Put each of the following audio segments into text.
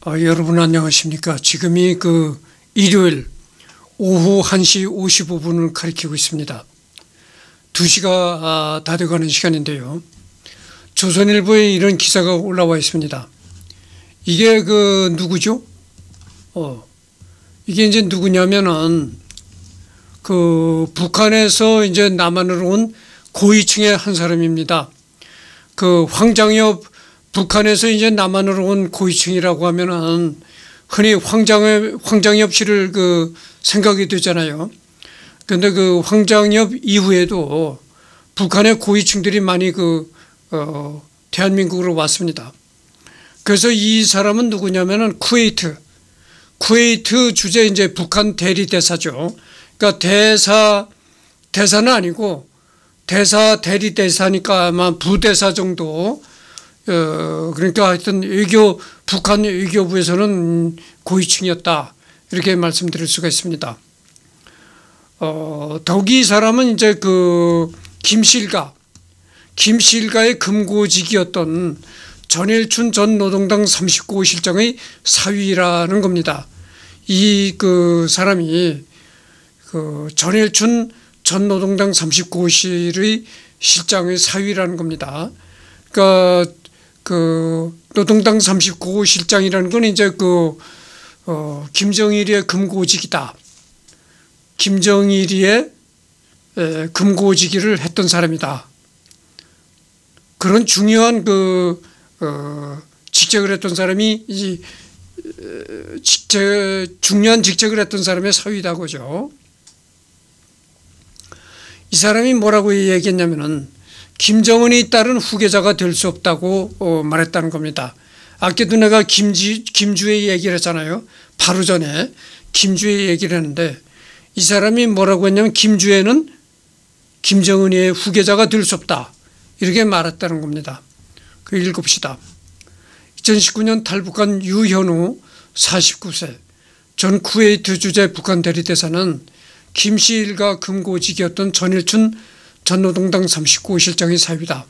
여러분 안녕하십니까. 지금이 일요일 오후 1시 55분을 가리키고 있습니다. 2시가 다 돼가는 시간인데요. 조선일보에 이런 기사가 올라와 있습니다. 이게 누구죠? 이게 이제 누구냐면은 북한에서 이제 남한으로 온 고위층의 한 사람입니다. 황장엽, 북한에서 이제 남한으로 온 고위층이라고 하면은 흔히 황장엽 씨를 생각이 되잖아요. 근데 황장엽 이후에도 북한의 고위층들이 많이 대한민국으로 왔습니다. 그래서 이 사람은 누구냐면은 쿠웨이트 주재 이제 북한 대리대사죠. 그러니까 대사는 아니고 대리대사니까 아마 부대사 정도. 그러니까 하여튼 북한 외교부에서는 고위층이었다. 이렇게 말씀드릴 수가 있습니다. 더욱이 이 사람은 이제 김실가의 금고직이었던 전일춘 전 노동당 39호 실장의 사위라는 겁니다. 이 사람이 전일춘 전 노동당 39호실의 실장의 사위라는 겁니다. 그러니까 노동당 39호 실장이라는 건 이제 김정일의 금고직이다. 김정일의 금고지기를 했던 사람이다. 그런 중요한 직책을 했던 사람이 중요한 직책을 했던 사람의 사위다 그죠. 이 사람이 뭐라고 얘기했냐면은 김정은이 따른 후계자가 될 수 없다고 말했다는 겁니다. 아까도 내가 김주의 얘기를 했잖아요. 바로 전에 김주의 얘기를 했는데 이 사람이 뭐라고 했냐면 김주의는 김정은의 후계자가 될 수 없다. 이렇게 말했다는 겁니다. 읽읍시다. 2019년 탈북한 유현우 49세 전 쿠웨이트 주재 북한 대리대사는 김씨 일가 금고직이었던 전일춘 전 노동당 39호 실장의 사위다.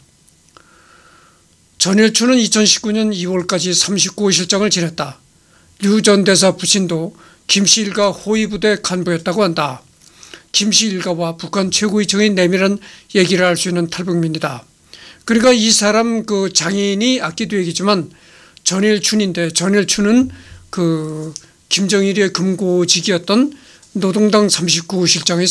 전일춘은 2019년 2월까지 39호 실장을 지냈다. 류 전 대사 부친도 김씨 일가 호위부대 간부였다고 한다. 김씨 일가와 북한 최고위층의 내밀한 얘기를 할 수 있는 탈북민이다. 그러니까 이 사람 장인이 아끼도 얘기지만 전일춘인데 전일춘은 김정일의 금고직이었던 노동당 39호 실장의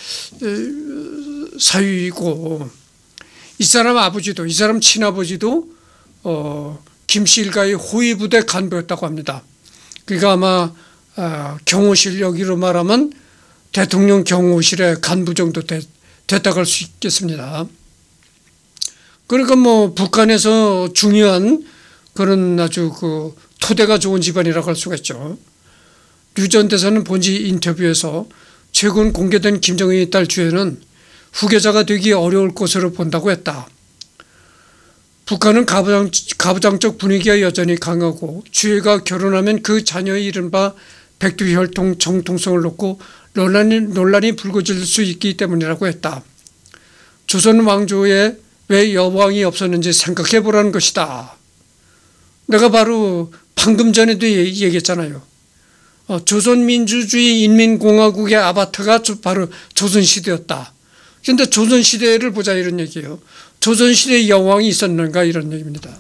사위이고 이 사람 아버지도 이 사람 친아버지도 김씨 일가의 호위부대 간부였다고 합니다. 그러니까 아마 경호실 여기로 말하면 대통령 경호실의 간부 정도 됐다고 할 수 있겠습니다. 그러니까 북한에서 중요한 그런 아주 토대가 좋은 집안이라고 할 수가 있죠. 류 전 대사는 본지 인터뷰에서 최근 공개된 김정은의 딸 주혜는 후계자가 되기 어려울 것으로 본다고 했다. 북한은 가부장적 분위기가 여전히 강하고 주혜가 결혼하면 그 자녀의 이른바 백두혈통 정통성을 놓고 논란이 불거질 수 있기 때문이라고 했다. 조선 왕조에 왜 여왕이 없었는지 생각해 보라는 것이다. 내가 바로 방금 전에도 얘기했잖아요. 조선민주주의 인민공화국의 아바타가 바로 조선시대였다. 그런데 조선시대를 보자 이런 얘기예요. 조선시대에 여왕이 있었는가 이런 얘기입니다.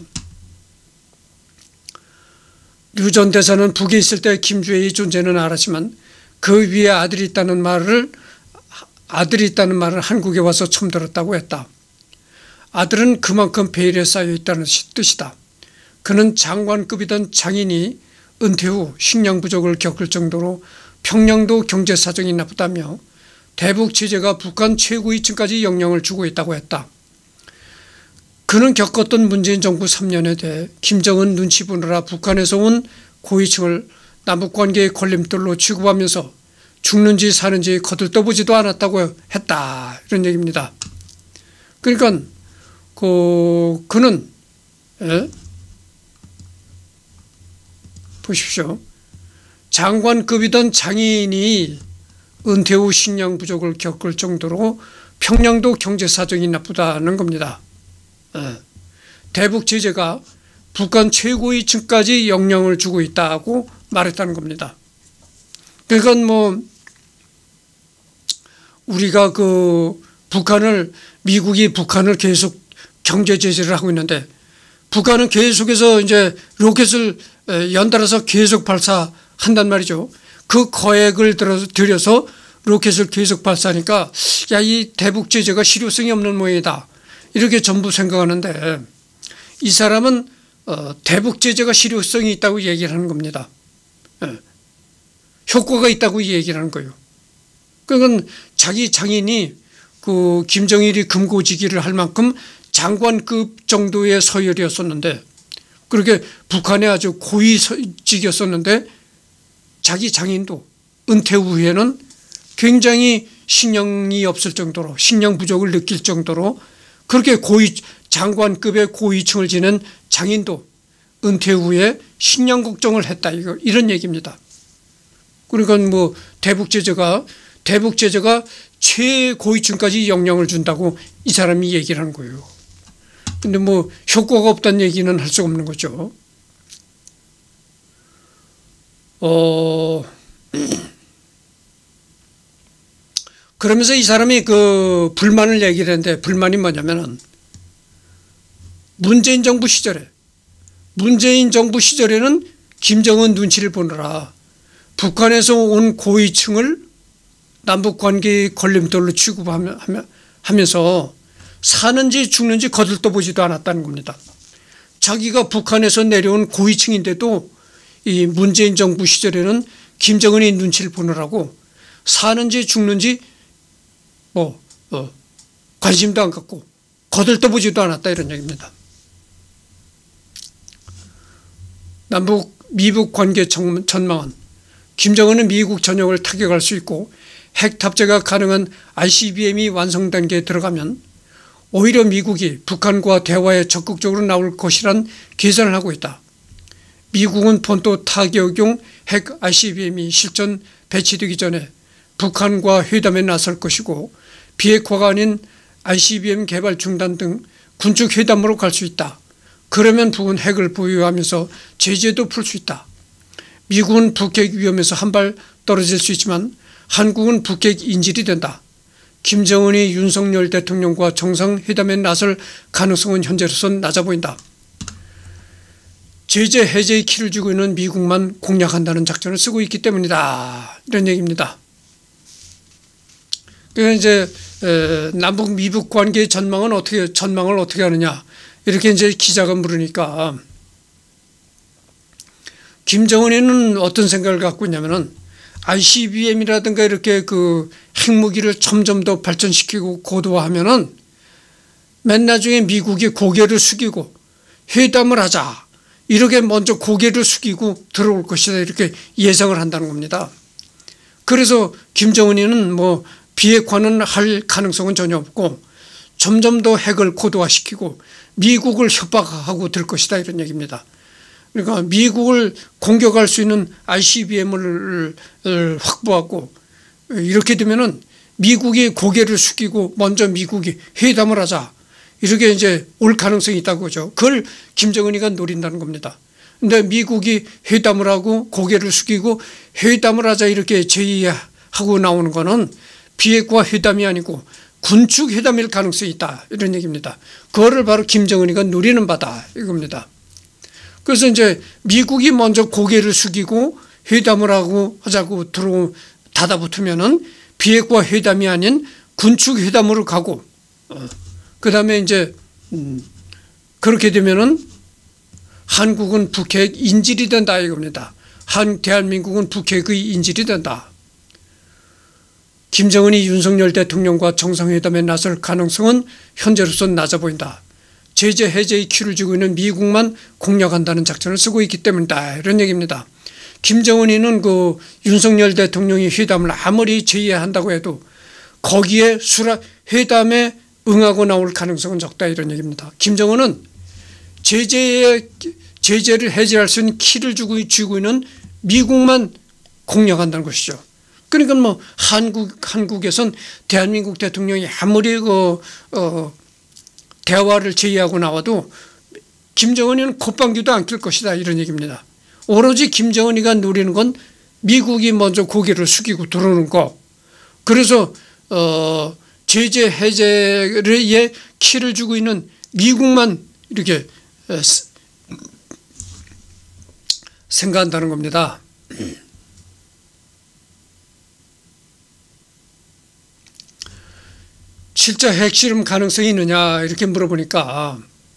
류 전 대사는 북에 있을 때 김주혜의 존재는 알았지만 그 위에 아들이 있다는 말을 한국에 와서 처음 들었다고 했다. 아들은 그만큼 베일에 쌓여 있다는 뜻이다. 그는 장관급이던 장인이 은퇴 후 식량 부족을 겪을 정도로 평양도 경제 사정이 나쁘다며 대북 제재가 북한 최고위층까지 영향을 주고 있다고 했다. 그는 겪었던 문재인 정부 3년에 대해 김정은 눈치 보느라 북한에서 온 고위층을 남북관계의 걸림돌로 취급하면서 죽는지 사는지 거들떠보지도 않았다고 했다. 이런 얘기입니다. 그러니까 그는 보십시오. 장관급이던 장인이 은퇴 후 식량 부족을 겪을 정도로 평양도 경제 사정이 나쁘다는 겁니다. 대북 제재가 북한 최고위층까지 영향을 주고 있다고 말했다는 겁니다. 그러니까 뭐 우리가 미국이 북한을 계속 경제 제재를 하고 있는데 북한은 계속해서 이제 로켓을 연달아서 계속 발사한단 말이죠. 그 거액을 들여서 로켓을 계속 발사하니까 야, 이 대북 제재가 실효성이 없는 모양이다. 이렇게 전부 생각하는데 이 사람은 대북 제재가 실효성이 있다고 얘기를 하는 겁니다. 효과가 있다고 얘기를 하는 거예요. 그건 자기 장인이 김정일이 금고지기를 할 만큼 장관급 정도의 서열이었었는데 그렇게 북한에 아주 고위직이었었는데 자기 장인도 은퇴 후에는 굉장히 신령이 없을 정도로 신령 부족을 느낄 정도로 그렇게 장관급의 고위층을 지낸 장인도 은퇴 후에 신령 걱정을 했다. 이런 얘기입니다. 그러니까 뭐 대북 제재가 최고위층까지 영향을 준다고 이 사람이 얘기를 하는 거예요. 근데 뭐 효과가 없다는 얘기는 할 수가 없는 거죠. 그러면서 이 사람이 불만을 얘기를 했는데 불만이 뭐냐면은 문재인 정부 시절에는 김정은 눈치를 보느라 북한에서 온 고위층을 남북관계의 걸림돌로 취급하면서 사는지 죽는지 거들떠보지도 않았다는 겁니다. 자기가 북한에서 내려온 고위층인데도 이 문재인 정부 시절에는 김정은이 눈치를 보느라고 사는지 죽는지 관심도 안 갖고 거들떠보지도 않았다 이런 얘기입니다. 미북 관계 전망은 김정은은 미국 전역을 타격할 수 있고 핵 탑재가 가능한 ICBM이 완성 단계에 들어가면 오히려 미국이 북한과 대화에 적극적으로 나올 것이란 계산을 하고 있다. 미국은 본토 타격용 핵 ICBM이 실전 배치되기 전에 북한과 회담에 나설 것이고 비핵화가 아닌 ICBM 개발 중단 등 군축 회담으로 갈 수 있다. 그러면 북은 핵을 보유하면서 제재도 풀 수 있다. 미국은 북핵 위험에서 한 발 떨어질 수 있지만 한국은 북핵 인질이 된다. 김정은이 윤석열 대통령과 정상회담에 나설 가능성은 현재로선 낮아 보인다. 제재 해제의 키를 쥐고 있는 미국만 공략한다는 작전을 쓰고 있기 때문이다. 이런 얘기입니다. 그래서 이제 남북 미북 관계의 전망을 어떻게 하느냐 이렇게 이제 기자가 물으니까 김정은이는 어떤 생각을 갖고 있냐면은 ICBM이라든가 이렇게 핵무기를 점점 더 발전시키고 고도화하면은 맨 나중에 미국이 고개를 숙이고 회담을 하자 이렇게 먼저 고개를 숙이고 들어올 것이다 이렇게 예상을 한다는 겁니다. 그래서 김정은이는 뭐 비핵화는 할 가능성은 전혀 없고 점점 더 핵을 고도화시키고 미국을 협박하고 들 것이다 이런 얘기입니다. 그러니까 미국을 공격할 수 있는 ICBM을 확보하고 이렇게 되면은 미국이 고개를 숙이고 먼저 미국이 회담을 하자 이렇게 이제 올 가능성이 있다고 하죠. 그걸 김정은이가 노린다는 겁니다. 근데 미국이 회담을 하고 고개를 숙이고 회담을 하자 이렇게 제의하고 나오는 거는 비핵화 회담이 아니고 군축 회담일 가능성이 있다 이런 얘기입니다. 그거를 바로 김정은이가 노리는 바다 이겁니다. 그래서 이제 미국이 먼저 고개를 숙이고 회담을 하자고 달아붙으면은 비핵화 회담이 아닌 군축 회담으로 가고 그 다음에 이제 그렇게 되면은 한국은 북핵 인질이 된다 이겁니다. 대한민국은 북핵의 인질이 된다. 김정은이 윤석열 대통령과 정상회담에 나설 가능성은 현재로서는 낮아 보인다. 제재 해제의 키를 쥐고 있는 미국만 공략한다는 작전을 쓰고 있기 때문이다. 이런 얘기입니다. 김정은이는 윤석열 대통령이 회담을 아무리 제의한다고 해도 거기에 회담에 응하고 나올 가능성은 적다. 이런 얘기입니다. 김정은은 제재를 해제할 수 있는 키를 쥐고 있는 미국만 공략한다는 것이죠. 그러니까 뭐 한국에선 대한민국 대통령이 아무리 대화를 제의하고 나와도 김정은이는 콧방귀도 안 낄 것이다 이런 얘기입니다. 오로지 김정은이가 노리는 건 미국이 먼저 고개를 숙이고 들어오는 거. 그래서 제재 해제에 키를 주고 있는 미국만 이렇게 생각한다는 겁니다. 실제 핵실험 가능성이 있느냐 이렇게 물어보니까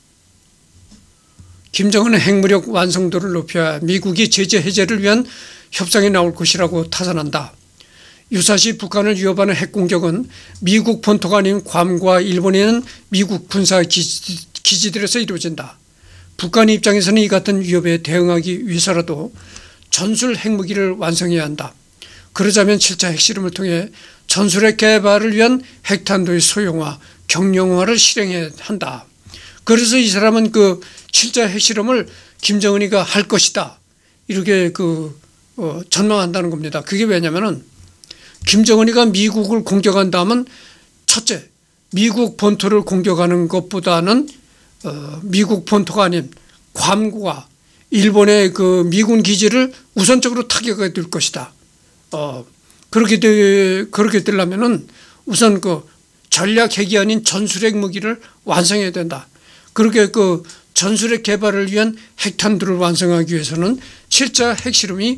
김정은은 핵무력 완성도를 높여야 미국이 제재 해제를 위한 협상에 나올 것이라고 타산한다. 유사시 북한을 위협하는 핵공격은 미국 본토가 아닌 괌과 일본에 있는 미국 군사기지들에서 이루어진다. 북한 입장에서는 이 같은 위협에 대응하기 위해서라도 전술 핵무기를 완성해야 한다. 그러자면 7차 핵실험을 통해 전술핵 개발을 위한 핵탄두의 소형화, 경량화를 실행해야 한다. 그래서 이 사람은 그 7차 핵실험을 김정은이가 할 것이다. 이렇게 전망한다는 겁니다. 그게 왜냐면은 김정은이가 미국을 공격한다면 첫째, 미국 본토를 공격하는 것보다는 미국 본토가 아닌 괌과 일본의 그 미군 기지를 우선적으로 타격해 될 것이다. 그렇게 되려면은 우선 그 전략 핵이 아닌 전술핵 무기를 완성해야 된다. 그렇게 그 전술핵 개발을 위한 핵탄두를 완성하기 위해서는 7차 핵실험이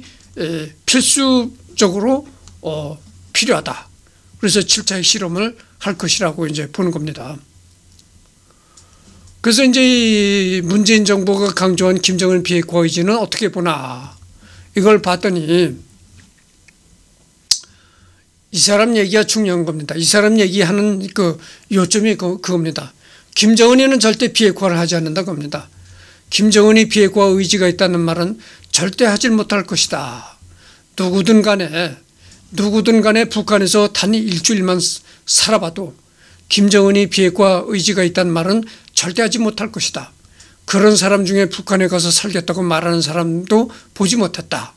필수적으로 필요하다. 그래서 7차 핵실험을 할 것이라고 이제 보는 겁니다. 그래서 이제 문재인 정부가 강조한 김정은 비핵화 의지는 어떻게 보나 이걸 봤더니 이 사람 얘기가 중요한 겁니다. 이 사람 얘기하는 그 요점이 그겁니다. 김정은이는 절대 비핵화를 하지 않는다 겁니다. 김정은이 비핵화 의지가 있다는 말은 절대 하질 못할 것이다. 누구든 간에 북한에서 단 일주일만 살아봐도 김정은이 비핵화 의지가 있다는 말은 절대 하지 못할 것이다. 그런 사람 중에 북한에 가서 살겠다고 말하는 사람도 보지 못했다.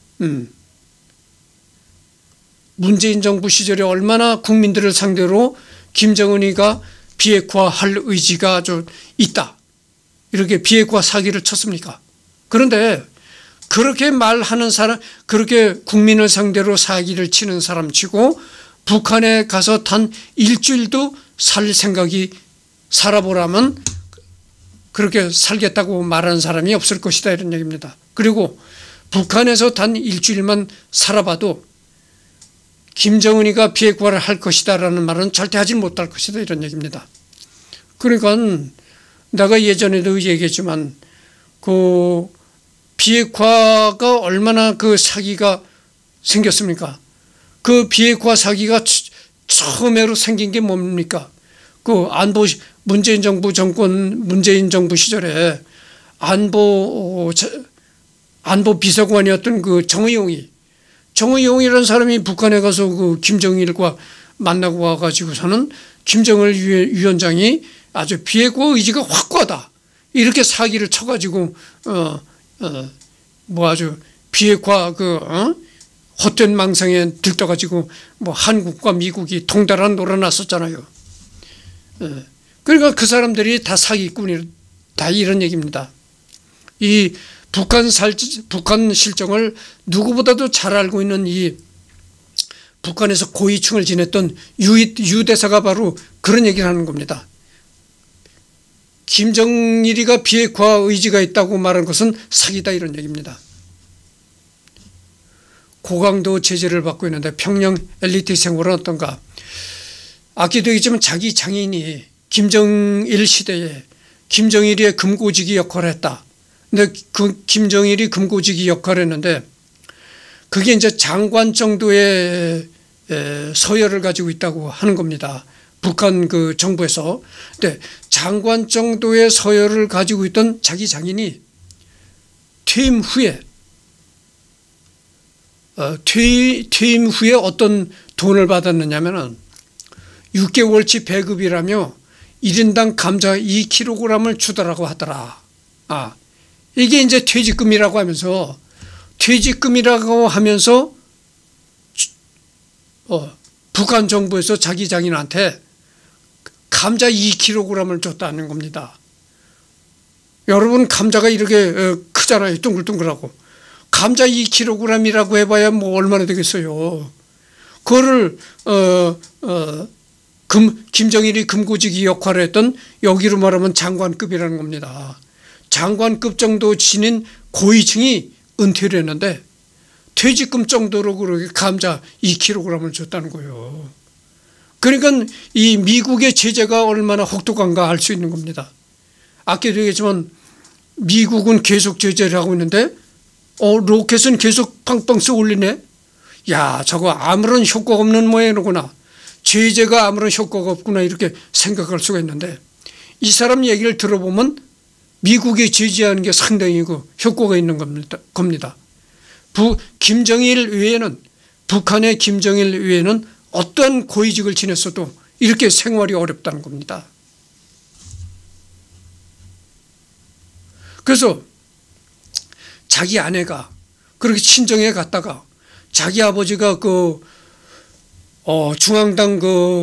문재인 정부 시절에 얼마나 국민들을 상대로 김정은이가 비핵화할 의지가 아주 있다. 이렇게 비핵화 사기를 쳤습니까? 그런데 그렇게 말하는 사람, 그렇게 국민을 상대로 사기를 치는 사람 치고 북한에 가서 단 일주일도 살 생각이 살아보라면 그렇게 살겠다고 말하는 사람이 없을 것이다 이런 얘기입니다. 그리고 북한에서 단 일주일만 살아봐도 김정은이가 비핵화를 할 것이다 라는 말은 절대 하지 못할 것이다 이런 얘기입니다. 그러니까 내가 예전에도 얘기했지만 그 비핵화가 얼마나 그 사기가 생겼습니까? 그 비핵화 사기가 처음으로 생긴 게 뭡니까? 그 문재인 정부 시절에 안보 비서관이었던 그 정의용이라는 사람이 북한에 가서 그 김정일과 만나고 와가지고서는 김정일 위원장이 아주 비핵화 의지가 확고하다 이렇게 사기를 쳐가지고 아주 비핵화 헛된 망상에 들떠가지고 한국과 미국이 동달아 놀아났었잖아요. 그러니까 그 사람들이 다 사기꾼이다 이런 얘기입니다. 이 북한 실정을 누구보다도 잘 알고 있는 이 북한에서 고위층을 지냈던 유 대사가 바로 그런 얘기를 하는 겁니다. 김정일이가 비핵화 의지가 있다고 말한 것은 사기다 이런 얘기입니다. 고강도 제재를 받고 있는데 평양 엘리트 생활은 어떤가? 아끼도 있지만 자기 장인이 김정일 시대에 김정일의 금고지기 역할을 했다. 근데 그 김정일이 금고지기 역할을 했는데 그게 이제 장관 정도의 서열을 가지고 있다고 하는 겁니다. 북한 그 정부에서. 근데 장관 정도의 서열을 가지고 있던 자기 장인이 퇴임 후에 어떤 돈을 받았느냐면은 6개월치 배급이라며 1인당 감자 2kg을 주더라고 하더라. 이게 이제 퇴직금이라고 하면서 북한 정부에서 자기 장인한테 감자 2kg을 줬다는 겁니다. 여러분 감자가 이렇게 크잖아요. 둥글둥글하고. 감자 2kg이라고 해봐야 뭐 얼마나 되겠어요. 그거를 김정일이 금고지기 역할을 했던, 여기로 말하면 장관급이라는 겁니다. 장관급 정도 지닌 고위층이 은퇴를 했는데 퇴직금 정도로 그렇게 감자 2kg을 줬다는 거예요. 그러니까 이 미국의 제재가 얼마나 혹독한가 알 수 있는 겁니다. 아까도 얘기했지만 미국은 계속 제재를 하고 있는데 로켓은 계속 빵빵 쏘 올리네. 야, 저거 아무런 효과가 없는 모양이구나. 제재가 아무런 효과가 없구나, 이렇게 생각할 수가 있는데, 이 사람 얘기를 들어보면 미국이 제재하는 게 상당히 효과가 있는 겁니다. 김정일 외에는, 북한의 김정일 외에는 어떠한 고위직을 지냈어도 이렇게 생활이 어렵다는 겁니다. 그래서 자기 아내가 그렇게 친정에 갔다가 자기 아버지가 중앙당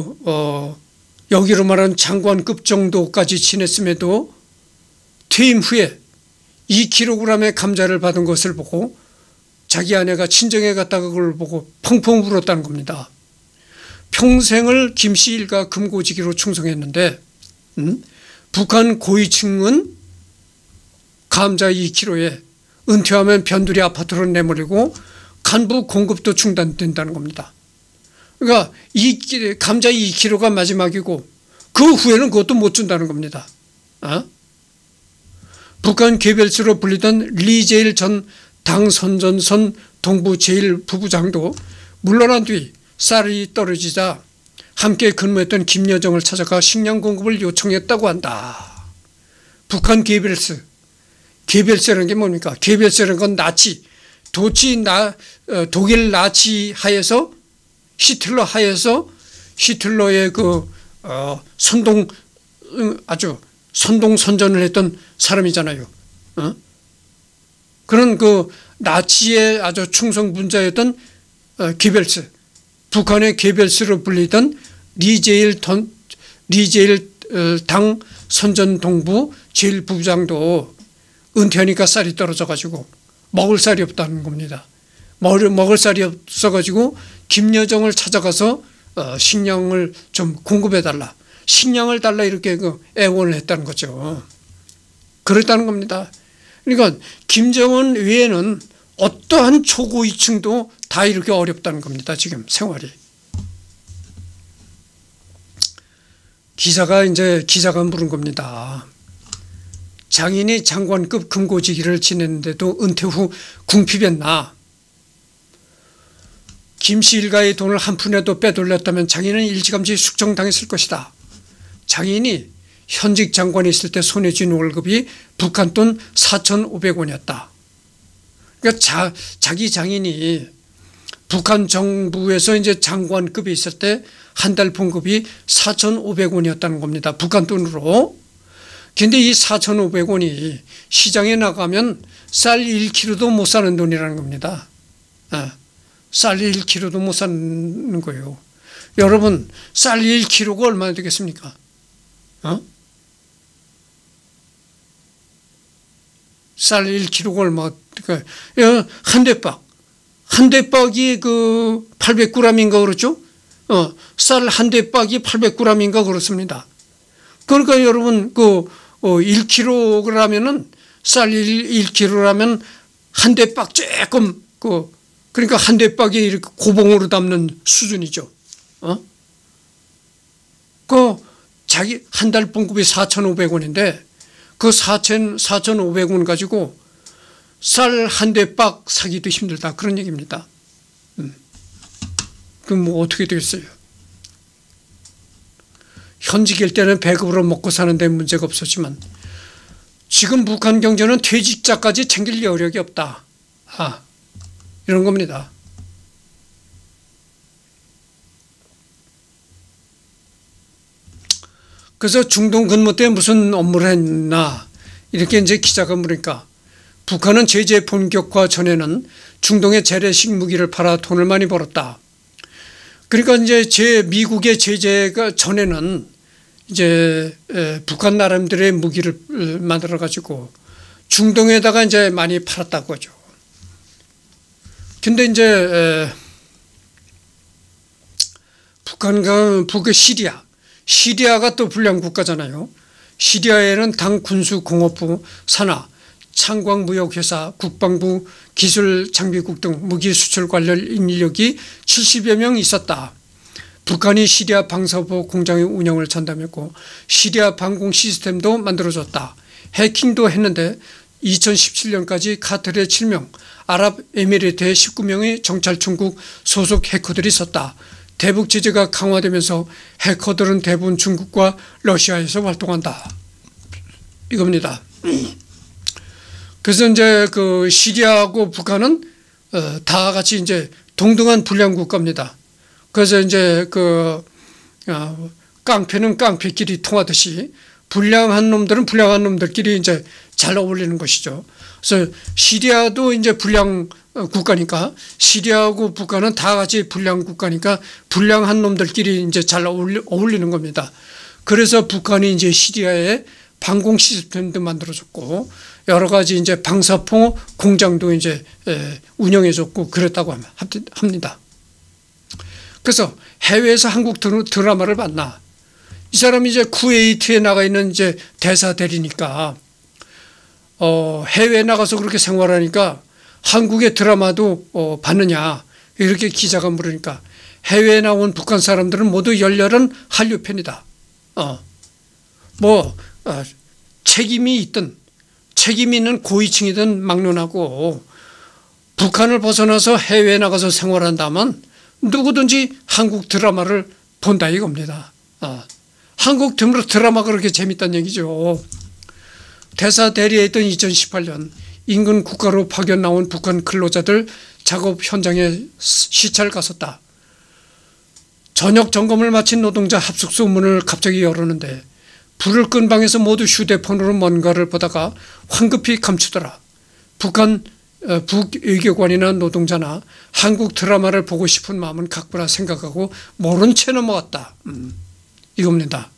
여기로 말하는 장관급 정도까지 지냈음에도 퇴임 후에 2kg의 감자를 받은 것을 보고 자기 아내가 친정에 갔다가 그걸 보고 펑펑 울었다는 겁니다. 평생을 김씨 일가 금고지기로 충성했는데 북한 고위층은 감자 2kg에 은퇴하면 변두리 아파트로 내몰리고 간부 공급도 중단된다는 겁니다. 그러니까 감자 2kg가 마지막이고 그 후에는 그것도 못 준다는 겁니다. 북한 개별수로 불리던 리제일 전 당선전선 동부 제1부부장도 물러난 뒤 쌀이 떨어지자 함께 근무했던 김여정을 찾아가 식량 공급을 요청했다고 한다. 북한 개별세라는 게 뭡니까? 개별세라는 건 나치, 독일 나치 하에서 히틀러 하에서 히틀러의 아주 선동선전을 했던 사람이잖아요. 그런 나치의 아주 충성분자였던 게벨스, 북한의 게벨스로 불리던 리제일 당 선전동부 제1부부장도 은퇴하니까 쌀이 떨어져가지고 먹을 쌀이 없다는 겁니다. 먹을 쌀이 없어가지고 김여정을 찾아가서 식량을 좀 공급해달라, 식량을 달라, 이렇게 애원을 했다는 거죠. 그랬다는 겁니다. 그러니까 김정은 외에는 어떠한 초고위층도 다 이렇게 어렵다는 겁니다. 지금 생활이. 기자가 물은 겁니다. 장인이 장관급 금고지기를 지냈는데도 은퇴 후 궁핍했나? 김씨 일가의 돈을 한 푼에도 빼돌렸다면 장인은 일찌감치 숙청당했을 것이다. 장인이 현직 장관이 있을 때 손에 쥔 월급이 북한 돈 4,500원이었다. 그러니까 자기 장인이 북한 정부에서 이제 장관급이 있을 때 한 달 봉급이 4,500원이었다는 겁니다. 북한 돈으로. 근데 이 4,500원이 시장에 나가면 쌀 1kg도 못 사는 돈이라는 겁니다. 쌀 1kg도 못 사는 거예요. 여러분, 쌀 1kg가 얼마나 되겠습니까? 쌀 1kg가 얼마, 그러니까 한 대박이 800g인가 그렇죠? 쌀 한 대박이 800g인가 그렇습니다. 그러니까 여러분 1kg라면은 쌀 1kg라면 한 대박 조금 그러니까 한 대박이 이렇게 고봉으로 담는 수준이죠. 자기 한 달 봉급이 4,500원인데 그 4,500원 가지고 쌀 한 대박 사기도 힘들다, 그런 얘기입니다. 그럼 뭐 어떻게 되겠어요? 현직일 때는 배급으로 먹고 사는데 문제가 없었지만 지금 북한 경제는 퇴직자까지 챙길 여력이 없다. 이런 겁니다. 그래서 중동 근무 때 무슨 업무를 했나, 이렇게 이제 기자가 물으니까 북한은 제재 본격화 전에는 중동의 재래식 무기를 팔아 돈을 많이 벌었다. 그러니까 이제 미국의 제재가 전에는 이제 북한 나름대로의 무기를 만들어 가지고 중동에다가 이제 많이 팔았다고 하죠. 근데 이제 북의 시리아가 또 불량 국가잖아요. 시리아에는 당 군수공업부 산하 창광무역회사, 국방부 기술장비국 등 무기 수출 관련 인력이 70여 명 있었다. 북한이 시리아 방사포 공장의 운영을 전담했고 시리아 방공 시스템도 만들어줬다. 해킹도 했는데 2017년까지 카타르에 7명, 아랍에미리트에 19명의 정찰총국 소속 해커들이 있었다. 대북 제재가 강화되면서 해커들은 대부분 중국과 러시아에서 활동한다. 이겁니다. 그래서 이제 그 시리아하고 북한은 다 같이 이제 동등한 불량 국가입니다. 그래서 이제 그 깡패는 깡패끼리 통하듯이 불량한 놈들은 불량한 놈들끼리 이제 잘 어울리는 것이죠. 그래서 시리아도 이제 불량 국가니까 시리아하고 북한은 다 같이 불량 국가니까 불량한 놈들끼리 이제 잘 어울리는 겁니다. 그래서 북한이 이제 시리아에 방공 시스템도 만들어줬고 여러 가지 이제 방사포 공장도 이제 운영해줬고 그랬다고 합니다. 그래서 해외에서 한국 드라마를 봤나? 이 사람이 이제 쿠웨이트에 나가 있는 이제 대사 대리니까 해외에 나가서 그렇게 생활하니까 한국의 드라마도 봤느냐 이렇게 기자가 물으니까 해외에 나온 북한 사람들은 모두 열렬한 한류 팬이다. 책임이 있는 고위층이든 막론하고 북한을 벗어나서 해외에 나가서 생활한다면 누구든지 한국 드라마를 본다 이겁니다. 한국 드라마가 그렇게 재밌다는 얘기죠. 대사 대리에 있던 2018년 인근 국가로 파견 나온 북한 근로자들 작업 현장에 시찰 갔었다. 저녁 점검을 마친 노동자 합숙소 문을 갑자기 열었는데 불을 끈 방에서 모두 휴대폰으로 뭔가를 보다가 황급히 감추더라. 북외교관이나 노동자나 한국 드라마를 보고 싶은 마음은 각부라 생각하고 모른 채 넘어갔다. 이겁니다.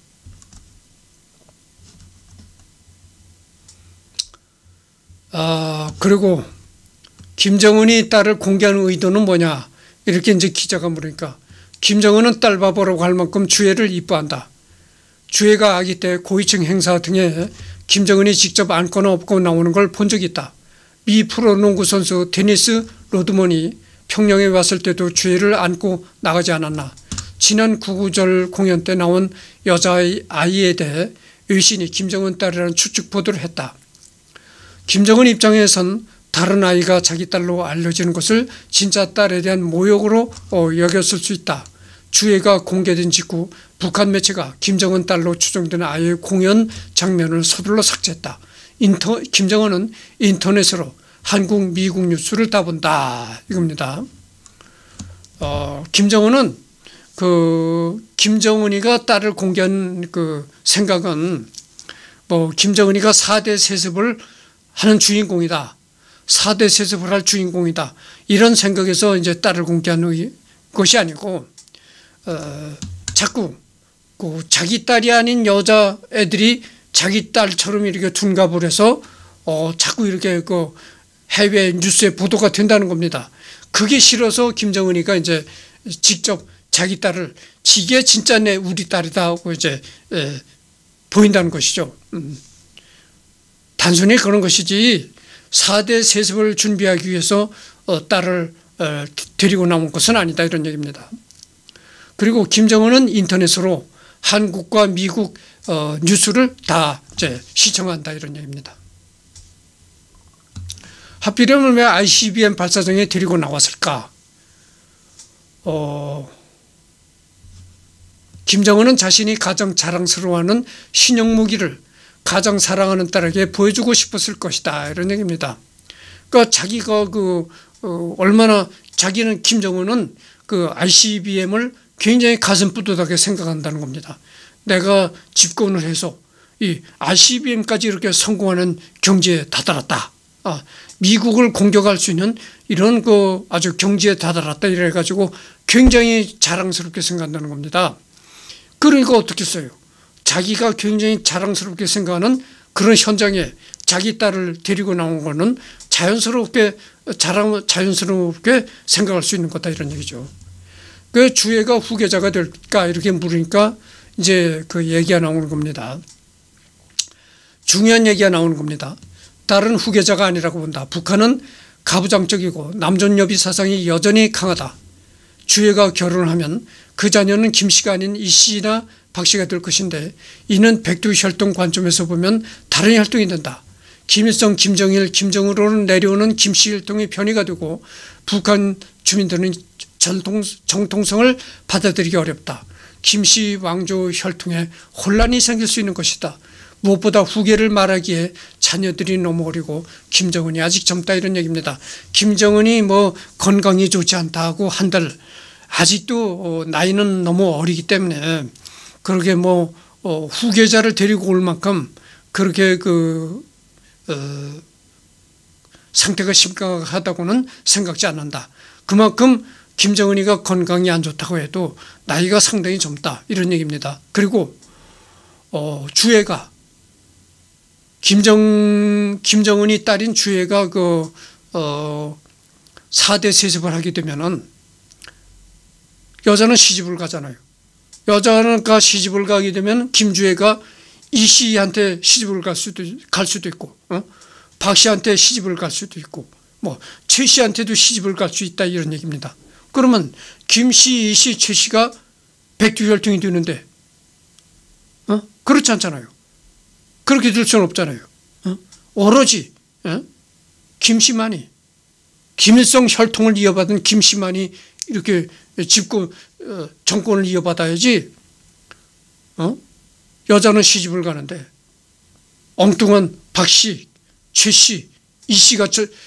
그리고 김정은이 딸을 공개하는 의도는 뭐냐 이렇게 이제 기자가 물으니까 김정은은 딸 바보라고 할 만큼 주애를 이뻐한다. 주애가 아기 때 고위층 행사 등에 김정은이 직접 앉거나 업고 나오는 걸 본 적이 있다. 미 프로농구 선수 데니스 로드먼이 평양에 왔을 때도 주애를 안고 나가지 않았나. 지난 구구절 공연 때 나온 여자아이에 대해 외신이 김정은 딸이라는 추측 보도를 했다. 김정은 입장에선 다른 아이가 자기 딸로 알려지는 것을 진짜 딸에 대한 모욕으로 여겼을 수 있다. 주애가 공개된 직후 북한 매체가 김정은 딸로 추정되는 아이의 공연 장면을 서둘러 삭제했다. 김정은은 인터넷으로 한국, 미국 뉴스를 다 본다 이겁니다. 김정은은 김정은이가 딸을 공개한 그 생각은 김정은이가 4대 세습을 하는 주인공이다. 4대 세습을 할 주인공이다. 이런 생각에서 이제 딸을 공개하는 것이 아니고 자꾸 자기 딸이 아닌 여자애들이 자기 딸처럼 이렇게 둔갑을 해서 자꾸 이렇게 해외 뉴스에 보도가 된다는 겁니다. 그게 싫어서 김정은이가 이제 직접 자기 딸을 이게 진짜 우리 딸이다 하고 이제 보인다는 것이죠. 단순히 그런 것이지 4대 세습을 준비하기 위해서 딸을 데리고 나온 것은 아니다 이런 얘기입니다. 그리고 김정은은 인터넷으로 한국과 미국 뉴스를 다 이제 시청한다 이런 얘기입니다. 하필이면 왜 ICBM 발사장에 데리고 나왔을까? 김정은은 자신이 가장 자랑스러워하는 신형무기를 가장 사랑하는 딸에게 보여주고 싶었을 것이다 이런 얘기입니다. 그러니까 자기가 얼마나 자기는 김정은은 ICBM을 굉장히 가슴 뿌듯하게 생각한다는 겁니다. 내가 집권을 해서 이 ICBM까지 이렇게 성공하는 경지에 다다랐다. 미국을 공격할 수 있는 이런 아주 경지에 다다랐다 이래가지고 굉장히 자랑스럽게 생각한다는 겁니다. 그러니까 어떻겠어요? 자기가 굉장히 자랑스럽게 생각하는 그런 현장에 자기 딸을 데리고 나온 거는 자연스럽게 생각할 수 있는 거다 이런 얘기죠. 그 주애가 후계자가 될까 이렇게 물으니까 이제 그 얘기가 나오는 겁니다. 중요한 얘기가 나오는 겁니다. 딸은 후계자가 아니라고 본다. 북한은 가부장적이고 남존여비 사상이 여전히 강하다. 주애가 결혼을 하면 그 자녀는 김씨가 아닌 이씨나 박씨가 될 것인데 이는 백두혈통 관점에서 보면 다른 혈통이 된다. 김일성, 김정일, 김정으로는 내려오는 김씨 혈통의 변이가 되고 북한 주민들은 정통성을 받아들이기 어렵다. 김씨 왕조 혈통에 혼란이 생길 수 있는 것이다. 무엇보다 후계를 말하기에 자녀들이 너무 어리고 김정은이 아직 젊다 이런 얘기입니다. 김정은이 뭐 건강이 좋지 않다고 한들 아직도 나이는 너무 어리기 때문에 그렇게 뭐 후계자를 데리고 올 만큼 그렇게 상태가 심각하다고는 생각지 않는다. 그만큼 김정은이가 건강이 안 좋다고 해도 나이가 상당히 젊다 이런 얘기입니다. 그리고 주애가 김정은이 딸인 주애가 4대 세습을 하게 되면은 여자는 시집을 가잖아요. 여자가 시집을 가게 되면 김주애가 이 씨한테 시집을 갈 수도 있고, 박 씨한테 시집을 갈 수도 있고, 뭐 최 씨한테도 시집을 갈 수 있다 이런 얘기입니다. 그러면 김 씨, 이 씨, 최 씨가 백두혈통이 되는데, 그렇지 않잖아요. 그렇게 될 수는 없잖아요. 오로지 김씨만이 김일성 혈통을 이어받은 김씨만이 이렇게 집권 정권을 이어받아야지. 여자는 시집을 가는데 엉뚱한 박씨, 최씨, 이씨가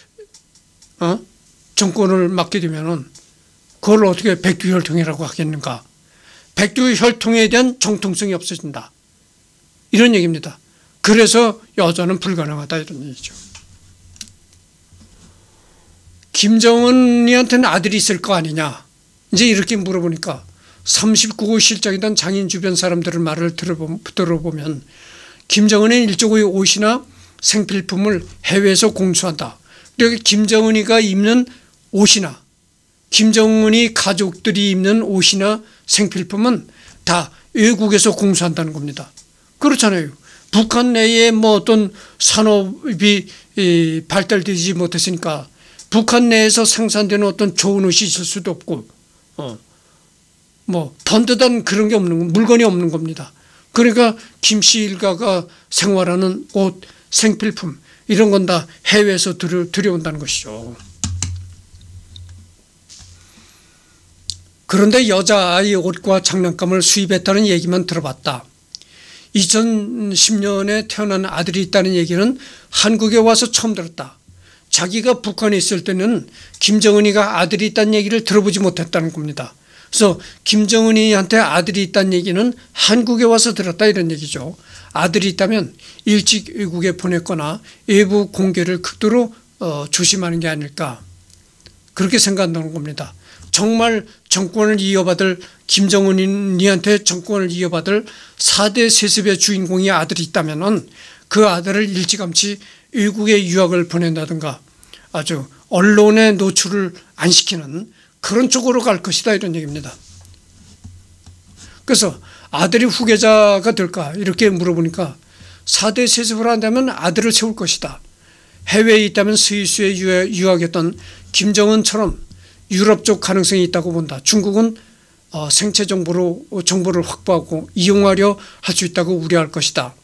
정권을 맡게 되면은 그걸 어떻게 백두혈통이라고 하겠는가? 백두혈통에 대한 정통성이 없어진다. 이런 얘기입니다. 그래서 여자는 불가능하다 이런 얘기죠. 김정은이한테는 아들이 있을 거 아니냐. 이제 이렇게 물어보니까 39호 실장이던 장인 주변 사람들의 말을 들어보면 김정은은 일조의 옷이나 생필품을 해외에서 공수한다. 그러니까 김정은이가 입는 옷이나 김정은이 가족들이 입는 옷이나 생필품은 다 외국에서 공수한다는 겁니다. 그렇잖아요. 북한 내에 뭐 어떤 산업이 발달되지 못했으니까 북한 내에서 생산되는 어떤 좋은 옷이 있을 수도 없고, 뭐 번듯한 그런 게 물건이 없는 겁니다. 그러니까 김씨 일가가 생활하는 옷, 생필품 이런 건 다 해외에서 들여온다는 것이죠. 그런데 여자아이 옷과 장난감을 수입했다는 얘기만 들어봤다. 2010년에 태어난 아들이 있다는 얘기는 한국에 와서 처음 들었다. 자기가 북한에 있을 때는 김정은이가 아들이 있다는 얘기를 들어보지 못했다는 겁니다. 그래서 김정은이한테 아들이 있다는 얘기는 한국에 와서 들었다 이런 얘기죠. 아들이 있다면 일찍 외국에 보냈거나 외부 공개를 극도로 조심하는 게 아닐까 그렇게 생각한다는 겁니다. 정말 정권을 이어받을 김정은이한테 정권을 이어받을 4대 세습의 주인공이 아들이 있다면 그 아들을 일찌감치 외국에 유학을 보낸다든가 아주 언론에 노출을 안 시키는 그런 쪽으로 갈 것이다 이런 얘기입니다. 그래서 아들이 후계자가 될까 이렇게 물어보니까 4대 세습을 한다면 아들을 세울 것이다. 해외에 있다면 스위스에 유학했던 김정은처럼 유럽 쪽 가능성이 있다고 본다. 중국은 생체 정보를 확보하고 이용하려 할 수 있다고 우려할 것이다.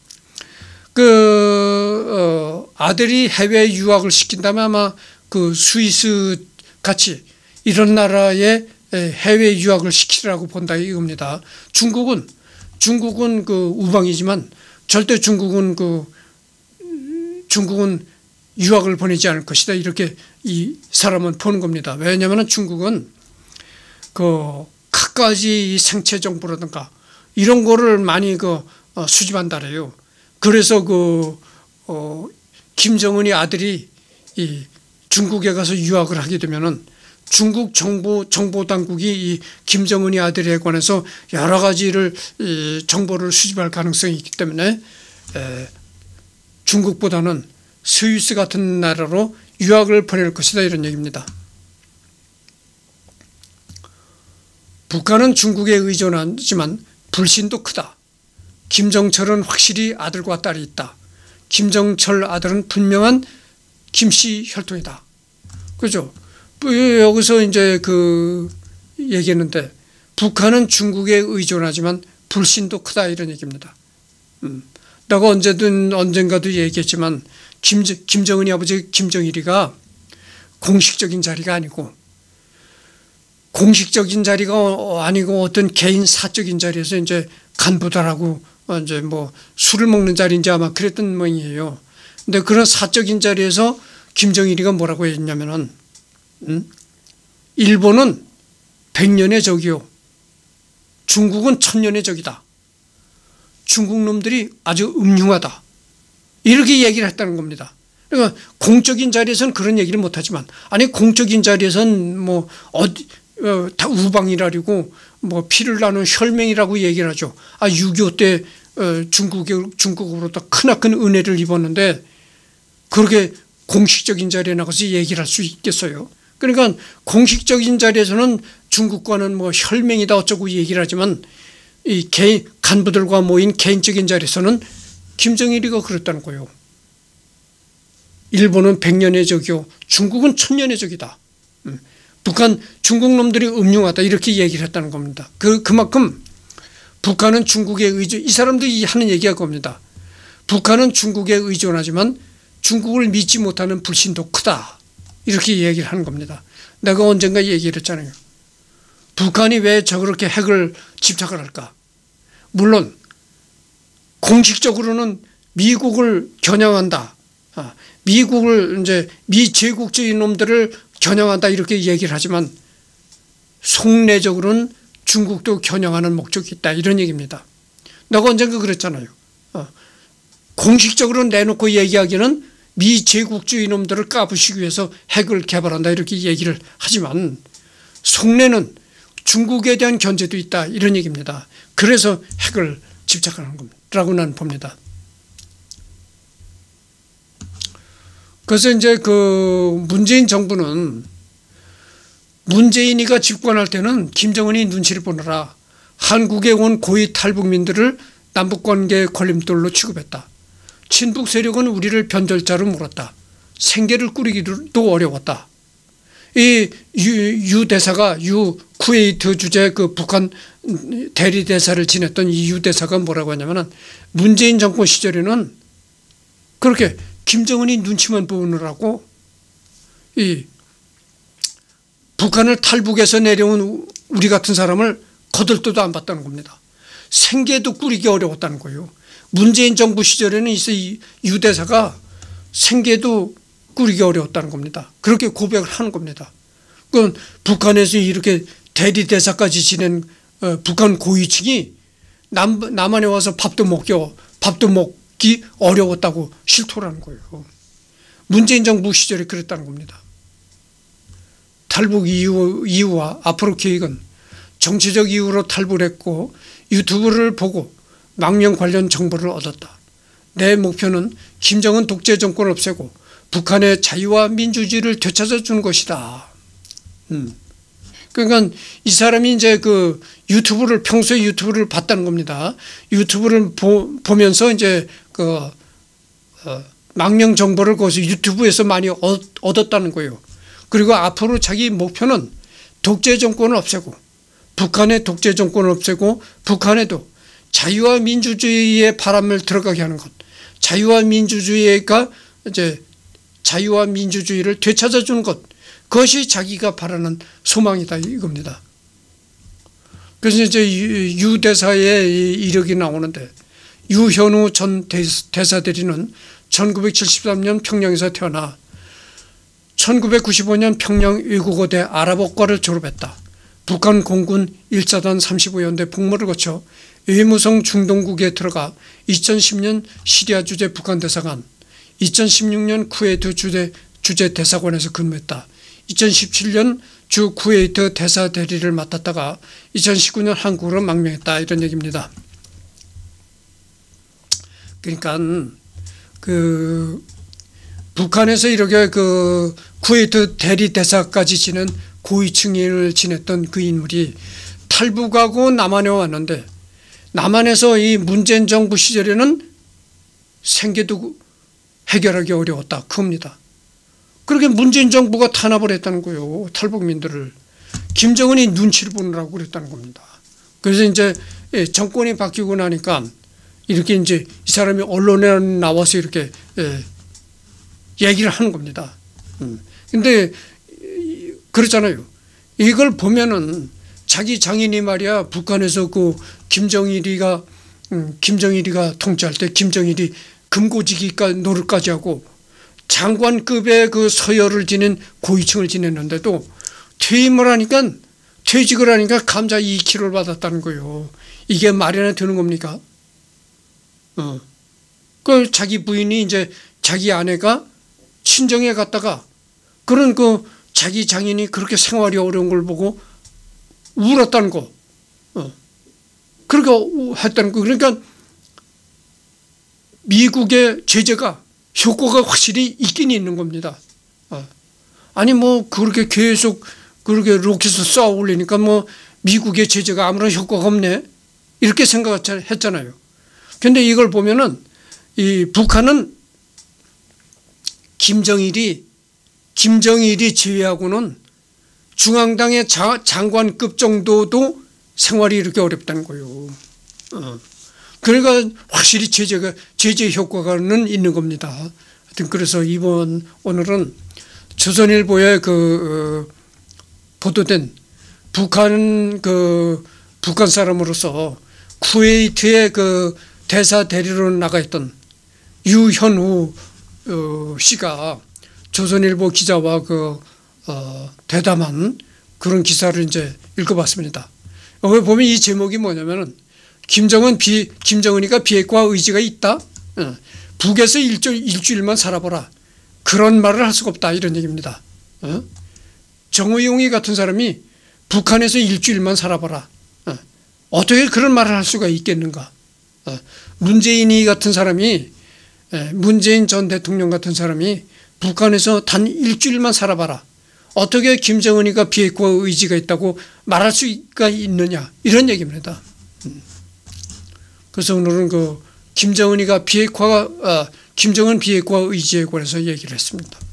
아들이 해외 유학을 시킨다면 아마 그 스위스 같이 이런 나라에 해외 유학을 시키라고 본다 이겁니다. 중국은 그 우방이지만 절대 중국은 유학을 보내지 않을 것이다. 이렇게 이 사람은 보는 겁니다. 왜냐하면 중국은 갖가지 생체 정보라든가 이런 거를 많이 수집한다래요. 그래서 김정은이 아들이 이 중국에 가서 유학을 하게 되면은 중국 정보 당국이 이 김정은이 아들에 관해서 여러 가지를 정보를 수집할 가능성이 있기 때문에 중국보다는 스위스 같은 나라로 유학을 보낼 것이다, 이런 얘기입니다. 북한은 중국에 의존하지만 불신도 크다. 김정철은 확실히 아들과 딸이 있다. 김정철 아들은 분명한 김씨 혈통이다. 그죠? 여기서 이제 얘기했는데, 북한은 중국에 의존하지만 불신도 크다, 이런 얘기입니다. 내가 언젠가도 얘기했지만, 김정은이 아버지 김정일이가 공식적인 자리가 아니고, 공식적인 자리가 아니고 어떤 개인 사적인 자리에서 이제 간부들하고 이제 뭐 술을 먹는 자리인지 아마 그랬던 모양이에요. 근데 그런 사적인 자리에서 김정일이가 뭐라고 했냐면은, 일본은 100년의 적이요, 중국은 1000년의 적이다. 중국 놈들이 아주 음흉하다. 이렇게 얘기를 했다는 겁니다. 그러니까 공적인 자리에서는 그런 얘기를 못하지만, 아니 공적인 자리에서는 뭐 다 우방이라고 뭐 피를 나눈 혈맹이라고 얘기를 하죠. 6.25 때 중국으로부터 크나큰 은혜를 입었는데 그렇게 공식적인 자리에 나가서 얘기를 할 수 있겠어요? 그러니까 공식적인 자리에서는 중국과는 뭐 혈맹이다 어쩌고 얘기를 하지만 이 개인 간부들과 모인 개인적인 자리에서는 김정일이가 그랬다는 거예요. 일본은 100년의 적이요, 중국은 1000년의 적이다. 북한 중국 놈들이 음흉하다, 이렇게 얘기를 했다는 겁니다. 그만큼 북한은 중국에 의존, 이 사람들이 하는 얘기가 그겁니다. 북한은 중국에 의존하지만 중국을 믿지 못하는 불신도 크다, 이렇게 얘기를 하는 겁니다. 내가 언젠가 얘기를 했잖아요. 북한이 왜 저렇게 핵을 집착을 할까? 물론 공식적으로는 미국을 겨냥한다, 미국을 이제 미제국주의 놈들을 겨냥한다, 이렇게 얘기를 하지만 속내적으로는 중국도 겨냥하는 목적이 있다, 이런 얘기입니다. 내가 언젠가 그랬잖아요. 공식적으로 내놓고 얘기하기는 미제국주의 놈들을 까부시기 위해서 핵을 개발한다, 이렇게 얘기를 하지만 속내는 중국에 대한 견제도 있다, 이런 얘기입니다. 그래서 핵을 집착하는 겁니다라고 나는 봅니다. 그래서 이제 문재인 정부는, 문재인이가 집권할 때는 김정은이 눈치를 보느라 한국에 온 고위 탈북민들을 남북관계 걸림돌로 취급했다. 친북 세력은 우리를 변절자로 물었다. 생계를 꾸리기도 어려웠다. 이 유 대사가, 쿠웨이트 주재 북한 대리 대사를 지냈던 이 유 대사가 뭐라고 하냐면은, 문재인 정권 시절에는 그렇게 김정은이 눈치만 보느라고 이 북한을 탈북해서 내려온 우리 같은 사람을 거들떠도 안 봤다는 겁니다. 생계도 꾸리기 어려웠다는 거예요. 문재인 정부 시절에는 이 유 대사가 생계도 꾸리기 어려웠다는 겁니다. 그렇게 고백을 하는 겁니다. 그건 북한에서 이렇게 대리 대사까지 지낸 북한 고위층이 남한에 와서 밥도 먹기 어려웠다고 실토를 하는 거예요. 문재인 정부 시절에 그랬다는 겁니다. 탈북 이유와 앞으로 계획은, 정치적 이유로 탈북을 했고 유튜브를 보고 망명 관련 정보를 얻었다. 내 목표는 김정은 독재 정권을 없애고 북한의 자유와 민주주의를 되찾아주는 것이다. 그러니까 이 사람이 이제 평소에 유튜브를 봤다는 겁니다. 유튜브를 보면서 이제 망명 정보를 거기서 유튜브에서 많이 얻었다는 거예요. 그리고 앞으로 자기 목표는 독재 정권을 없애고, 북한의 독재 정권을 없애고 북한에도 자유와 민주주의의 바람을 들어가게 하는 것, 자유와 민주주의를 되찾아주는 것, 그것이 자기가 바라는 소망이다, 이겁니다. 그래서 이제 유 대사의 이력이 나오는데, 유현우 전 대사대리는 1973년 평양에서 태어나 1995년 평양 외국어대 아랍어과를 졸업했다. 북한 공군 1사단 35연대 복무를 거쳐 외무성 중동국에 들어가 2010년 시리아 주재 북한대사관, 2016년 쿠웨이트 주재 대사관에서 근무했다. 2017년 주 쿠웨이트 대사 대리를 맡았다가 2019년 한국으로 망명했다 이런 얘기입니다. 그러니까 그 북한에서 이렇게 그 쿠웨이트 대리 대사까지 지낸 고위층을 지냈던 그 인물이 탈북하고 남한에 왔는데 남한에서 이 문재인 정부 시절에는 생계도 해결하기 어려웠다 큽니다. 그렇게 문재인 정부가 탄압을 했다는 거예요. 탈북민들을. 김정은이 눈치를 보느라고 그랬다는 겁니다. 그래서 이제 정권이 바뀌고 나니까 이렇게 이제 이 사람이 언론에 나와서 이렇게 얘기를 하는 겁니다. 근데 그렇잖아요. 이걸 보면은 자기 장인이 말이야 북한에서 그 김정일이가 통치할 때 김정일이 금고지기까 노릇까지 하고 장관급의 그 서열을 지닌 고위층을 지냈는데도 퇴직을 하니까 감자 2kg를 받았다는 거예요. 이게 말이나 되는 겁니까? 그 자기 부인이 이제 자기 아내가 친정에 갔다가 그런 그 자기 장인이 그렇게 생활이 어려운 걸 보고 울었다는 거. 그렇게 했다는 거. 그러니까 미국의 제재가 효과가 확실히 있긴 있는 겁니다. 아니 뭐 그렇게 계속 그렇게 로켓을 쏘아 올리니까 뭐 미국의 제재가 아무런 효과가 없네 이렇게 생각했잖아요. 그런데 이걸 보면은 이 북한은 김정일이 제외하고는 중앙당의 장관급 정도도 생활이 이렇게 어렵다는 거예요. 그러니까 확실히 제재 효과가는 있는 겁니다. 하여튼 그래서 오늘은 조선일보에 보도된 북한 사람으로서 쿠웨이트의 대사 대리로 나가 있던 유현우 씨가 조선일보 기자와 대담한 그런 기사를 이제 읽어봤습니다. 여기 보면 이 제목이 뭐냐면은 김정은이가 비핵화 의지가 있다. 북에서 일주일만 살아보라. 그런 말을 할 수가 없다 이런 얘기입니다. 정의용이 같은 사람이 북한에서 일주일만 살아보라. 어떻게 그런 말을 할 수가 있겠는가. 문재인이 같은 사람이 문재인 전 대통령 같은 사람이 북한에서 단 일주일만 살아봐라. 어떻게 김정은이가 비핵화 의지가 있다고 말할 수가 있느냐 이런 얘기입니다. 그래서 오늘은 김정은 비핵화 의지에 관해서 얘기를 했습니다.